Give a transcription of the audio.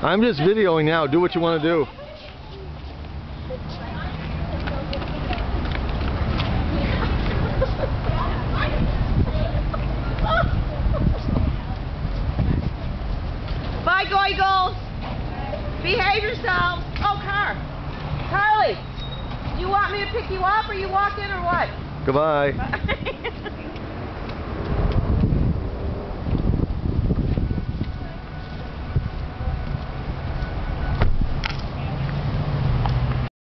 I'm just videoing now. Do what you want to do. Bye, goigles. Behave yourselves. Oh, Carly, do you want me to pick you up or you walk in or what? Goodbye. Bye.